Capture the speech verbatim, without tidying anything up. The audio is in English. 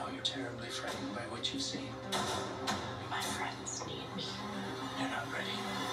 you're terribly frightened by what you've seen. My friends need me. You're not ready.